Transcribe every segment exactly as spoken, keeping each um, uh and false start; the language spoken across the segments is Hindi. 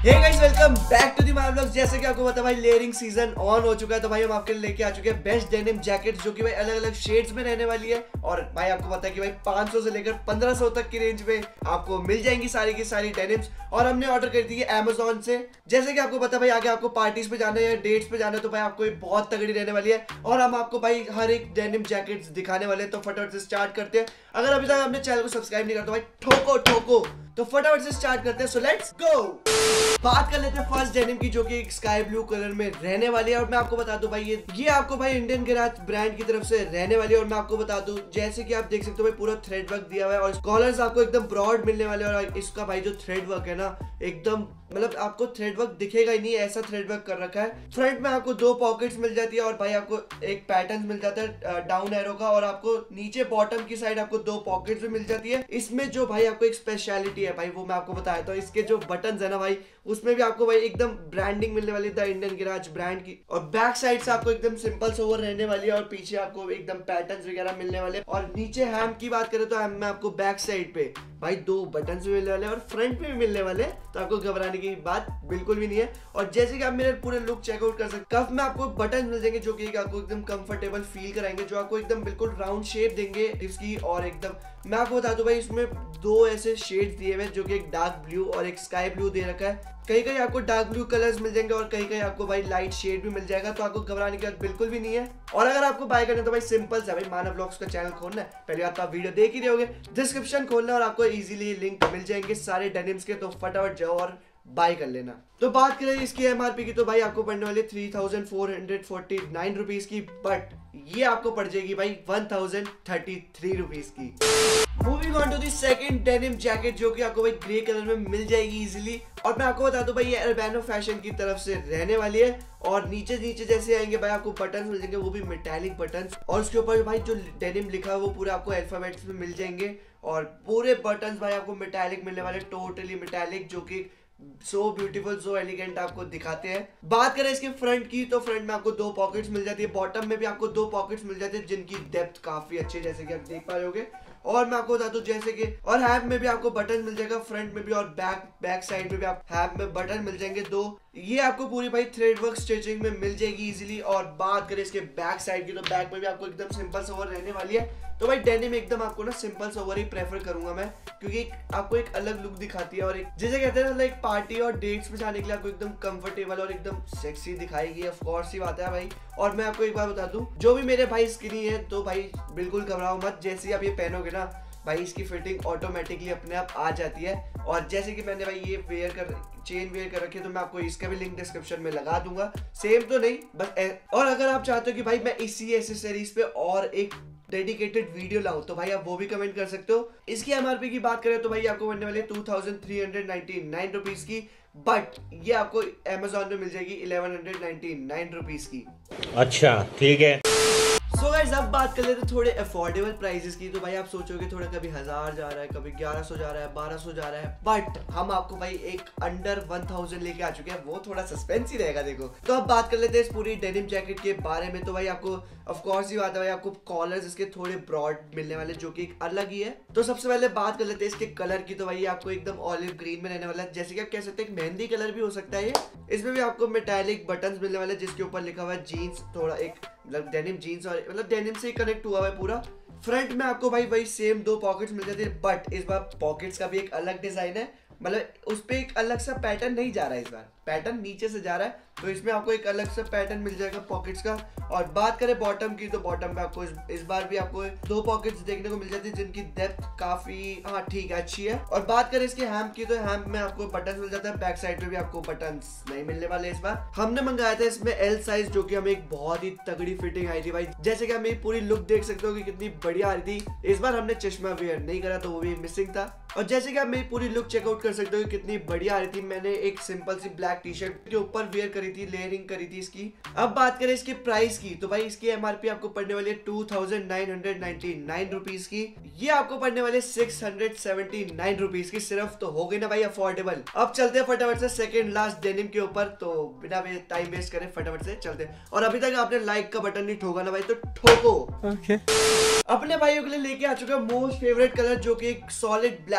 Hey guys, welcome back to the my vlogs. जैसे कि आपको पता भाई लेयरिंग सीजन ऑन हो चुका है, तो भाई हम आपके लिए लेके आ चुके हैं बेस्ट डेनिम जैकेट्स, जो कि भाई अलग अलग शेड्स में रहने वाली है। और भाई आपको पता है कि भाई पाँच सौ से लेकर पंद्रह सौ तक की रेंज में आपको मिल जाएंगी सारी की सारी डेनिम्स। और हमने ऑर्डर कर दी है अमेजोन से। जैसे कि आपको पता है भाई आगे आपको पार्टीज पे जाना है, डेट्स पे जाना है, तो भाई आपको ये बहुत तगड़ी रहने वाली है। और हम आपको भाई हर एक डेनिम जैकेट्स दिखाने वाले हैं, तो फटाफट से स्टार्ट करते हैं। अगर अभी तक आपने चैनल को सब्सक्राइब नहीं करा तो भाई ठोको ठोको, तो फटाफट से स्टार्ट करते हैं। So let's go. बात कर लेते हैं फर्स्ट डेनिम की, जो कि एक स्काई ब्लू कलर में रहने वाली है। और मैं आपको बता दूं भाई ये ये आपको भाई इंडियन गैराज ब्रांड की तरफ से रहने वाली है। और मैं आपको बता दूं, जैसे कि आप देख सकते हो भाई पूरा थ्रेड वर्क दिया हुआ है और कॉलर्स आपको एकदम ब्रॉड मिलने वाले हैं। और इसका भाई जो थ्रेड वर्क है ना, एकदम मतलब आपको थ्रेड वर्क दिखेगा ही नहीं, ऐसा थ्रेड वर्क कर रखा है। फ्रंट में आपको दो पॉकेट्स मिल जाती है और भाई आपको एक पैटर्न मिल जाता है डाउन एरो का। और आपको नीचे बॉटम की साइड आपको दो पॉकेट्स भी मिल जाती है। इसमें जो भाई आपको एक स्पेशलिटी है भाई, वो मैं आपको बताया था। इसके जो बटन्स है ना भाई, उसमें भी आपको भाई एकदम ब्रांडिंग मिलने वाली है इंडियन गैराज ब्रांड की। और बैक साइड से आपको एकदम सिंपल सोवर रहने वाली है और पीछे आपको एकदम पैटर्न्स वगैरह मिलने वाले। और नीचे हैम की बात करें तो हैम में आपको बैक साइड पे भाई दो बटन्स भी मिलने वाले और फ्रंट में भी मिलने वाले, तो आपको घबराने की बात बिल्कुल भी नहीं है। और जैसे कि आप मेरे पूरे लुक चेकआउट कर सकते, कफ में आपको बटन मिल जाएंगे जो कि आपको एकदम कंफर्टेबल फील कराएंगे, जो आपको एकदम बिल्कुल राउंड शेप देंगे इसकी। और एकदम मैं आपको बता दूं भाई, इसमें दो ऐसे शेड्स दिए हुए हैं, जो कि एक डार्क ब्लू और एक स्काई ब्लू दे रखा है। कहीं कहीं आपको डार्क ब्लू कलर्स मिल जाएंगे और कहीं कहीं आपको भाई लाइट शेड भी मिल जाएगा, तो आपको घबराने की बात बिल्कुल भी नहीं है। और अगर आपको बाय करना है तो भाई सिंपल सा भाई मानव व्लॉग्स का चैनल खोलना है। पहले बात तो आप वीडियो देख ही रहे होगे, डिस्क्रिप्शन खोलना और आपको इजीली लिंक मिल जाएंगे सारे डेनिम्स के, तो फटाफट जाओ और बाय कर लेना। तो बात करें इसकी एमआरपी की, तो भाई आपको पड़ने वाली three thousand four hundred forty nine rupees की, बट ये आपको पड़ जाएगी भाई one thousand thirty three rupees की। Moving on to the second denim jacket, जो कि आपको भाई ग्रे कलर में मिल जाएगी इजीली। और मैं आपको बता दूं भाई, ये उर्बैनो फैशन की तरफ से रहने वाली है। और नीचे नीचे जैसे आएंगे भाई आपको बटन्स मिल जाएंगे, वो भी मेटालिक बटन्स। और उसके ऊपर भाई जो डेनिम लिखा है वो पूरे आपको अल्फाबेट्स में मिल जाएंगे। और पूरे बटन्स भाई आपको मेटालिक मिलने वाले, टोटली मेटालिक, जो कि सो ब्यूटीफुल सो एलिगेंट आपको दिखाते हैं। बात करें इसके फ्रंट की, तो फ्रंट में आपको दो पॉकेट्स मिल जाती है, बॉटम में भी आपको दो पॉकेट्स मिल जाते हैं, जिनकी डेप्थ काफी अच्छी है, जैसे कि आप देख पा रहे होगे। और मैं आपको बता दूं जैसे कि और हैम में भी आपको बटन मिल जाएगा, फ्रंट में भी और बैक बैक साइड में भी आप हैम में बटन मिल जाएंगे दो। ये आपको पूरी भाई थ्रेड वर्क स्टिचिंग में मिल जाएगी इजीली। और बात करें इसके बैक साइड की, तो बैक में भी आपको एकदम सिंपल सोवर रहने वाली है। तो भाई डेनिम एकदम आपको ना सिंपल सोवर ही प्रेफर करूंगा मैं, क्योंकि आपको एक अलग लुक दिखाती है। और एक जैसे कहते हैं ना, एक पार्टी और डेट्स में जाने के लिए आपको एकदम कंफर्टेबल और एकदम सेक्सी दिखाएगी, ऑफ कोर्स ही बात है भाई। और मैं आपको एक बात बता दूं, जो भी मेरे भाई स्किनी है, तो भाई बिल्कुल घबराओ मत। जैसे ही आप ये पहनोगे ना भाई, इसकी फिटिंग ऑटोमेटिकली अपने आप आ जाती है। और जैसे कि मैंने भाई ये वेयर कर चेन वेयर कर रखी है, तो मैं आपको इसका भी लिंक डिस्क्रिप्शन में लगा दूंगा। सेम तो नहीं बस ए... और अगर आप चाहते हो कि भाई मैं इसी एसेसरीज पे और एक डेडिकेटेड वीडियो लाऊं, तो भाई आप वो भी कमेंट कर सकते हो। इसकी एमआरपी की बात करें तो भाई आपको बनने वाली two thousand three hundred ninety nine rupees की, बट ये आपको अमेजोन में मिल जाएगी eleven hundred ninety nine rupees की। अच्छा ठीक है। सो गाइस, अब बात कर लेते हैं थोड़े अफोर्डेबल प्राइसेस की। तो भाई आप सोचोगे थोड़ा कभी हजार जा रहा है, कभी ग्यारह सौ जा रहा है, बारह सौ जा रहा है, बट हम आपको भाई एक अंडर वन थाउजेंड लेके आ चुके हैं। वो थोड़ा सस्पेंस ही रहेगा देखो। तो अब बात कर लेते हैं इस पूरी डेनिम जैकेट के बारे में। तो भाई आपको ऑफ कोर्स ही बात है भाई, आपको कॉलर्स इसके थोड़े ब्रॉड मिलने वाले, जो कि अलग ही है। तो सबसे पहले बात कर लेते हैं इसके कलर की। तो भाई आपको एकदम ऑलिव ग्रीन में रहने वाला है, जैसे कि आप कह सकते हैं मेहंदी कलर भी हो सकता है ये। इसमें भी आपको मेटालिक बटन्स मिलने वाले, जिसके ऊपर लिखा हुआ है जीन्स, थोड़ा एक मतलब डेनिम जीन्स, और मतलब डेनिम से कनेक्ट हुआ है पूरा। फ्रंट में आपको भाई वही सेम दो पॉकेट्स मिल जाते हैं, बट इस बार पॉकेट्स का भी एक अलग डिजाइन है। मतलब उस पे एक अलग सा पैटर्न नहीं जा रहा है, इस बार पैटर्न नीचे से जा रहा है, तो इसमें आपको एक अलग सा पैटर्न मिल जाएगा पॉकेट्स का। और बात करें बॉटम की, तो बॉटम में आपको इस, इस बार भी आपको दो पॉकेट्स देखने को मिल जाती है, जिनकी डेप्थ काफी हाँ ठीक है, अच्छी है। और बात करें इसके हैम की, तो हैम में आपको बटन मिल जाता है, बैक साइड पे भी आपको बटन नहीं मिलने वाले इस बार। हमने मंगाया था इसमें एल साइज, जो कि हमें एक बहुत ही तगड़ी फिटिंग आई थी भाई। जैसे कि आप मेरी पूरी लुक देख सकते हो कि कितनी बढ़िया आ रही थी। इस बार हमने चश्मा वेयर नहीं करा, तो वो भी मिसिंग था। और जैसे कि आप मेरी पूरी लुक चेकआउट कर सकते हो कि कितनी बढ़िया आ रही थी। मैंने एक सिंपल सी ब्लैक टी शर्ट के ऊपर वेयर करी थी, लेयरिंग करी थी इसकी। अब बात करें इसके प्राइस की, तो भाई इसकी एमआरपी आपको पड़ने वाली है two thousand nine hundred ninety nine rupees की। ये आपको पड़ने वाले six hundred seventy nine rupees की सिर्फ। तो हो गई ना भाई अफोर्डेबल। अब चलते हैं फटाफट से सेकंड लास्ट डेनिम के ऊपर, तो बिना टाइम वेस्ट करें फटाफट से चलते हैं। और अभी तक आपने लाइक का बटन नहीं ठोका ना भाई, तो ठोको। okay. अपने भाइयों के लिए लेके आ चुका मोस्ट फेवरेट कलर, जो कि एक सॉलिड ब्लैक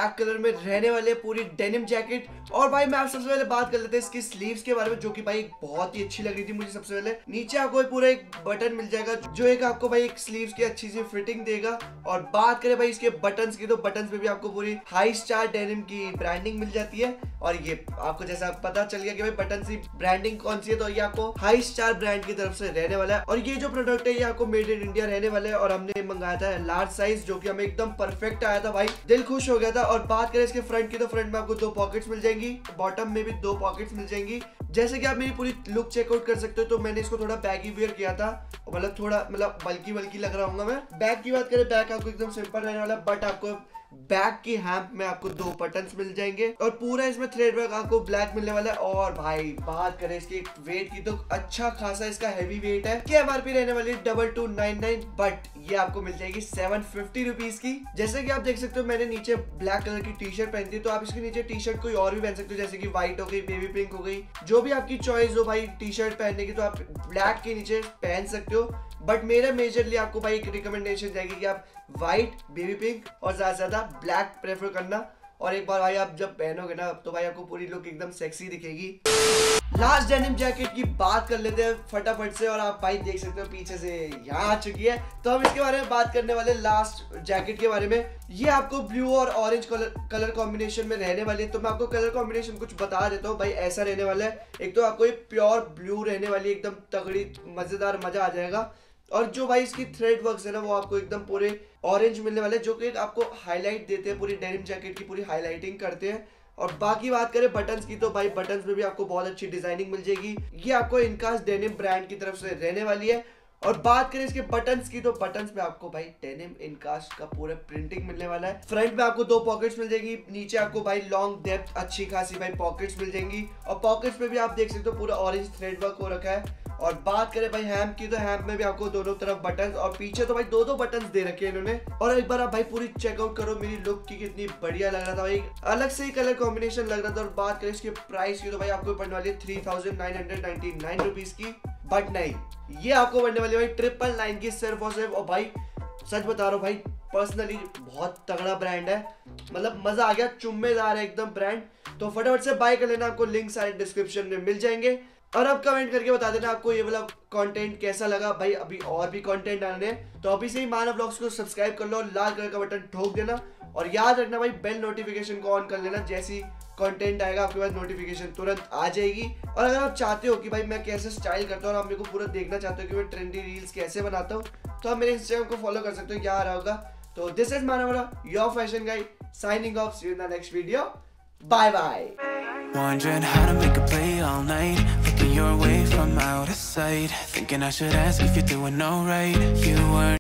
ब्लैक कलर में रहने वाले पूरी डेनिम जैकेट। और भाई मैं आप सबसे पहले बात कर लेते हैं इसकी स्लीव्स के बारे में, जो कि भाई बहुत ही अच्छी लग रही थी मुझे। सबसे पहले नीचे आपको पूरा एक बटन मिल जाएगा जो एक आपको भाई एक स्लीव्स की अच्छी सी फिटिंग देगा। और बात करें भाई इसके बटन्स की, तो बटन्स पे भी आपको पूरी हाई स्टार डेनिम की ब्रांडिंग मिल जाती है। और ये आपको जैसा पता चल गया कि भाई बटन की ब्रांडिंग कौन सी है, तो ये आपको हाई स्टार ब्रांड की तरफ से रहने वाला है। और ये जो प्रोडक्ट है ये आपको मेड इन इंडिया रहने वाला है। और हमने मंगाया था लार्ज साइज, जो कि हमें एकदम परफेक्ट आया था भाई, दिल खुश हो गया था। और बात करें इसके फ्रंट की, तो फ्रंट में आपको दो पॉकेट्स मिल जाएंगी, बॉटम में भी दो पॉकेट्स मिल जाएंगी। जैसे कि आप मेरी पूरी लुक चेकआउट कर सकते हो, तो मैंने इसको थोड़ा बैगी वेयर किया था, मतलब थोड़ा मतलब बल्कि बल्कि लग रहा हूँ मैं। बैक की बात करें, बैक आपको एकदम सिंपल रहने वाला, बट आपको बैक की हैम्प में आपको दो बटन्स मिल जाएंगे और पूरा इसमें थ्रेड वर्क आपको ब्लैक मिलने वाला है। और भाई बात करें इसकी वेट की, तो अच्छा खासा इसका हैवी वेट है। की एमआरपी रहने वाली double two nine nine, but ये आपको मिल जाएगी सेवन फिफ्टी रुपीज की। जैसे कि आप देख सकते हो मैंने नीचे ब्लैक कलर की टी शर्ट पहनी थी, तो आप इसके नीचे टी शर्ट कोई और भी पहन सकते हो, जैसे कि व्हाइट हो गई, बेबी पिंक हो गई, जो भी आपकी चॉइस हो भाई टी शर्ट पहनने की, तो आप ब्लैक के नीचे पहन सकते हो। बट मेरा मेजरली आपको भाई एक रिकमेंडेशन जाएगी कि आप व्हाइट, बेबी पिंक और ज्यादा से ज्यादा ब्लैक प्रेफर करना। और एक बार भाई आप जब पहनोगे ना, तो भाई आपको पूरी लुक एकदम सेक्सी दिखेगी। लास्ट डेनिम जैकेट की बात कर लेते हैं फटाफट से। और आप भाई देख सकते हो पीछे से यहाँ आ चुकी है, तो हम इसके बारे में बात करने वाले लास्ट जैकेट के बारे में। ये आपको ब्लू और ऑरेंज कलर कलर कॉम्बिनेशन में रहने वाली है। तो मैं आपको कलर कॉम्बिनेशन कुछ बता देता हूँ भाई, ऐसा रहने वाला है। एक तो आपको ये प्योर ब्लू रहने वाली, एकदम तगड़ी मजेदार, मजा आ जाएगा। और जो भाई इसकी थ्रेड वर्क्स है ना, वो आपको एकदम पूरे ऑरेंज मिलने वाले, जो कि आपको हाईलाइट देते हैं, पूरी डेनिम जैकेट की पूरी हाईलाइटिंग करते हैं। और बाकी बात करें बटन्स की, तो भाई बटन्स में भी आपको बहुत अच्छी डिजाइनिंग मिल जाएगी। ये आपको इनकास डेनिम ब्रांड की तरफ से रहने वाली है। और बात करें इसके बटन्स की, तो बटन्स पे आपको भाई डेनिम इनकास्ट का पूरा प्रिंटिंग मिलने वाला है। फ्रंट में आपको दो पॉकेट्स मिल जाएगी, नीचे आपको भाई लॉन्ग डेप्थ अच्छी खासी भाई पॉकेट्स मिल जाएंगी। और पॉकेट्स पे भी आप देख सकते हो पूरा ऑरेंज थ्रेड वर्क हो रखा है। और बात करें भाई हैम्प की, तो हैम्प में भी आपको दोनों तरफ बटन, और पीछे तो भाई दो दो बटन दे रखे हैं इन्होंने। और एक बार आप भाई पूरी चेकआउट करो मेरी लुक की, कितनी बढ़िया लग रहा था भाई, अलग से ही कलर कॉम्बिनेशन लग रहा था। और बात करें इसके प्राइस की, तो भाई आपको पड़ने वाली है three thousand nine hundred ninety nine rupees की। बट नहीं, ये आपको पड़ने वाली है भाई ट्रिपल नाइन की सिर्फ और सिर्फ। और भाई सच बता रहा हूँ भाई, पर्सनली बहुत तगड़ा ब्रांड है, मतलब मजा आ गया, चुम्मेदार है एकदम ब्रांड। तो फटाफट से बाय कर लेना, आपको लिंक सारे डिस्क्रिप्शन में मिल जाएंगे। और अब कमेंट करके बता देना आपको ये वाला कंटेंट कैसा लगा। भाई अभी और भी कंटेंट आने हैं, तो अभी से ही मानव व्लॉग्स को सब्सक्राइब कर लो और लाल कलर का बटन ठोक देना। और याद रखना भाई बेल नोटिफिकेशन को ऑन कर लेना, जैसी कंटेंट आएगा आपके पास नोटिफिकेशन तुरंत आ जाएगी। और अगर आप चाहते हो कि भाई मैं कैसे स्टाइल करता हूँ और आप मेरे को पूरा देखना चाहते हो कि मैं ट्रेंडी रील्स कैसे बनाता हूँ, तो आप मेरे इंस्टाग्राम को फॉलो कर सकते हो, क्या आ रहा होगा। तो this is Manav, your fashion guide, signing off, see you in the next video, bye bye. Wondering how to make a play all night, looking your way from out of sight, thinking I should ask if you're doing alright. You weren't